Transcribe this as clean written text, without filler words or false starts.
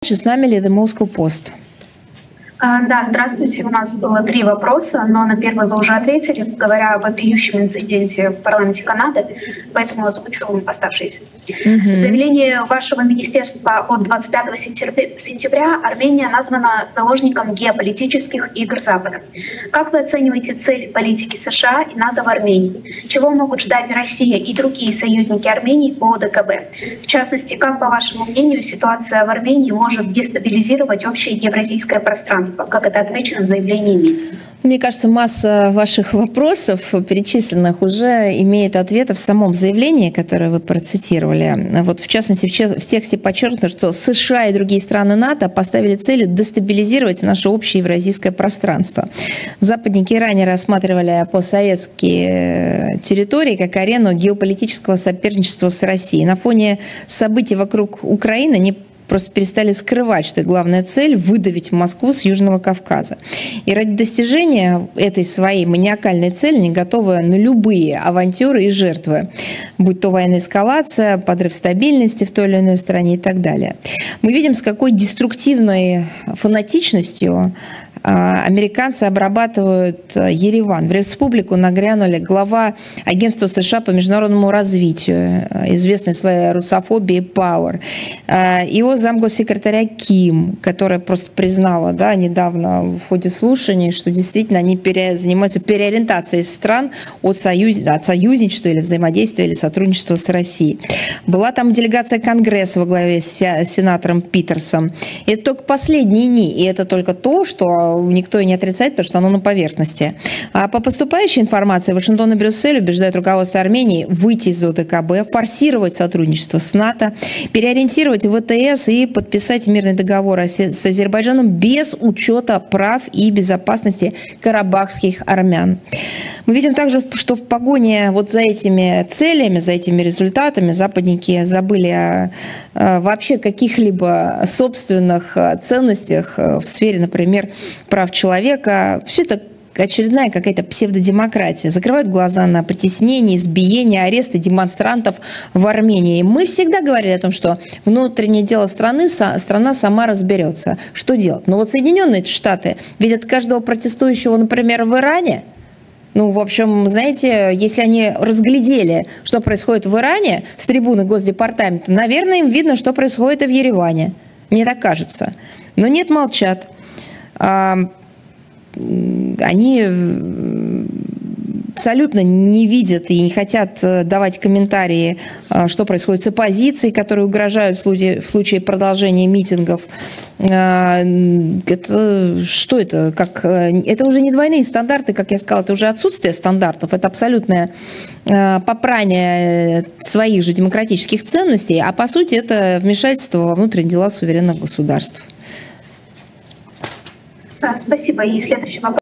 С нами ли The Moscow Post? Да, здравствуйте. У нас было 3 вопроса, но на первый вы уже ответили, говоря об вопиющем инциденте в парламенте Канады, поэтому озвучу оставшиеся. Заявление вашего министерства от 25 сентября Армения названа заложником геополитических игр Запада. Как вы оцениваете цель политики США и НАТО в Армении? Чего могут ждать Россия и другие союзники Армении по ОДКБ? В частности, как, по вашему мнению, ситуация в Армении может дестабилизировать общее евразийское пространство, как это отмечено в заявлении МИД? Мне кажется, масса ваших вопросов, перечисленных, уже имеет ответы в самом заявлении, которое вы процитировали. Вот, в частности, в тексте подчеркнуто, что США и другие страны НАТО поставили целью дестабилизировать наше общее евразийское пространство. Западники ранее рассматривали постсоветские территории как арену геополитического соперничества с Россией. На фоне событий вокруг Украины они просто перестали скрывать, что их главная цель – выдавить Москву с Южного Кавказа. И ради достижения этой своей маниакальной цели они готовы на любые авантюры и жертвы, будь то военная эскалация, подрыв стабильности в той или иной стране и так далее. Мы видим, с какой деструктивной фанатичностью американцы обрабатывают Ереван. В республику нагрянули глава агентства США по международному развитию, известный своей русофобией Пауэр, его замгоссекретаря Ким, которая просто признала недавно в ходе слушаний, что действительно они занимаются переориентацией стран от союзничества или взаимодействия или сотрудничества с Россией. Была там делегация Конгресса во главе с сенатором Питерсом. И это только последние дни, и это только то, что никто и не отрицает, потому что оно на поверхности. А по поступающей информации Вашингтон и Брюссель убеждают руководство Армении выйти из ОДКБ, форсировать сотрудничество с НАТО, переориентировать ВТС и подписать мирный договор с Азербайджаном без учета прав и безопасности карабахских армян. Мы видим также, что в погоне вот за этими целями, за этими результатами западники забыли о вообще каких-либо собственных ценностях в сфере, например, прав человека. Все это очередная какая-то псевдодемократия. Закрывают глаза на притеснение, избиение, аресты демонстрантов в Армении. Мы всегда говорили о том, что внутреннее дело страны, страна сама разберется. Что делать? Но вот Соединенные Штаты видят каждого протестующего, например, в Иране. Ну, в общем, знаете, если они разглядели, что происходит в Иране с трибуны Госдепартамента, наверное, им видно, что происходит и в Ереване. Мне так кажется. Но нет, молчат. Они абсолютно не видят и не хотят давать комментарии, что происходит с оппозицией, которые угрожают в случае продолжения митингов. Это, что это? Это уже не двойные стандарты, как я сказала, это уже отсутствие стандартов, это абсолютное попрание своих же демократических ценностей, а по сути это вмешательство во внутренние дела суверенных государств. Спасибо. И следующий вопрос.